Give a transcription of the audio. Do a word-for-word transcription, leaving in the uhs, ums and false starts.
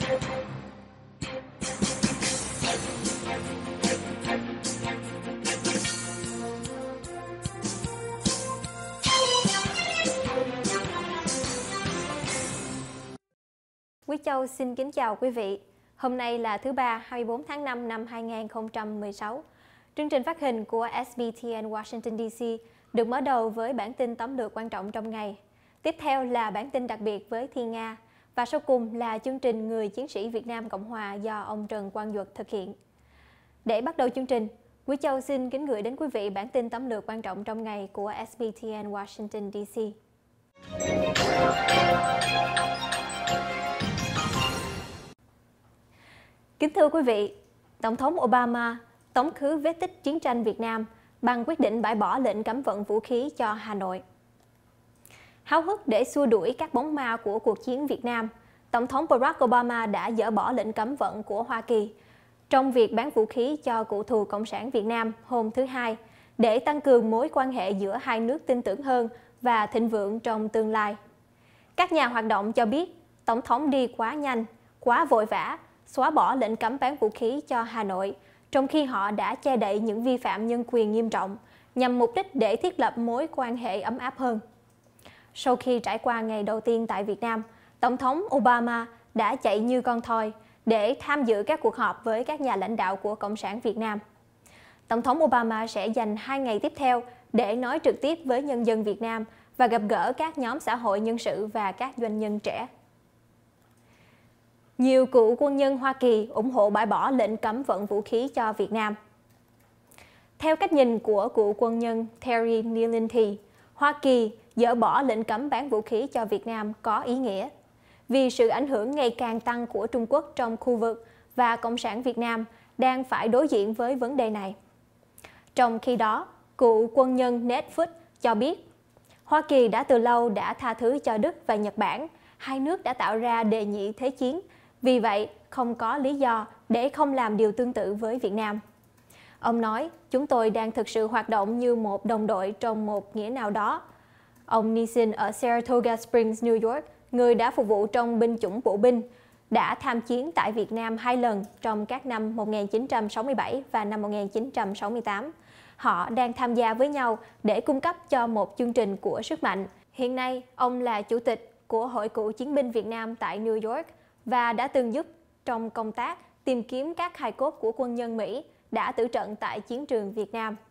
Quý Châu xin kính chào quý vị. Hôm nay là thứ ba, hai mươi tư tháng năm năm hai nghìn không trăm mười sáu. Chương trình phát hình của ét bê tê en Washington đê xê được mở đầu với bản tin tóm lược quan trọng trong ngày. Tiếp theo là bản tin đặc biệt với Thiên Nga. Và sau cùng là chương trình Người Chiến sĩ Việt Nam Cộng Hòa do ông Trần Quang Duật thực hiện. Để bắt đầu chương trình, Quý Châu xin kính gửi đến quý vị bản tin tóm lược quan trọng trong ngày của ét bê tê en Washington đê xê. Kính thưa quý vị, Tổng thống Obama tống khứ vết tích chiến tranh Việt Nam bằng quyết định bãi bỏ lệnh cấm vận vũ khí cho Hà Nội. Háo hức để xua đuổi các bóng ma của cuộc chiến Việt Nam, Tổng thống Barack Obama đã dỡ bỏ lệnh cấm vận của Hoa Kỳ trong việc bán vũ khí cho cựu thù Cộng sản Việt Nam hôm thứ Hai để tăng cường mối quan hệ giữa hai nước tin tưởng hơn và thịnh vượng trong tương lai. Các nhà hoạt động cho biết Tổng thống đi quá nhanh, quá vội vã, xóa bỏ lệnh cấm bán vũ khí cho Hà Nội, trong khi họ đã che đậy những vi phạm nhân quyền nghiêm trọng nhằm mục đích để thiết lập mối quan hệ ấm áp hơn. Sau khi trải qua ngày đầu tiên tại Việt Nam, Tổng thống Obama đã chạy như con thoi để tham dự các cuộc họp với các nhà lãnh đạo của Cộng sản Việt Nam. Tổng thống Obama sẽ dành hai ngày tiếp theo để nói trực tiếp với nhân dân Việt Nam và gặp gỡ các nhóm xã hội nhân sự và các doanh nhân trẻ. Nhiều cựu quân nhân Hoa Kỳ ủng hộ bãi bỏ lệnh cấm vận vũ khí cho Việt Nam. Theo cách nhìn của cựu quân nhân Terry Nielenti, Hoa Kỳ dỡ bỏ lệnh cấm bán vũ khí cho Việt Nam có ý nghĩa vì sự ảnh hưởng ngày càng tăng của Trung Quốc trong khu vực và Cộng sản Việt Nam đang phải đối diện với vấn đề này. Trong khi đó, cựu quân nhân Ned Foot cho biết Hoa Kỳ đã từ lâu đã tha thứ cho Đức và Nhật Bản, hai nước đã tạo ra đệ nhị thế chiến, vì vậy không có lý do để không làm điều tương tự với Việt Nam. Ông nói, chúng tôi đang thực sự hoạt động như một đồng đội trong một nghĩa nào đó. Ông Nissen ở Saratoga Springs, New York, người đã phục vụ trong binh chủng bộ binh, đã tham chiến tại Việt Nam hai lần trong các năm một nghìn chín trăm sáu mươi bảy và năm một nghìn chín trăm sáu mươi tám. Họ đang tham gia với nhau để cung cấp cho một chương trình của sức mạnh. Hiện nay, ông là chủ tịch của Hội Cựu chiến binh Việt Nam tại New York và đã từng giúp trong công tác tìm kiếm các hài cốt của quân nhân Mỹ đã tử trận tại chiến trường Việt Nam.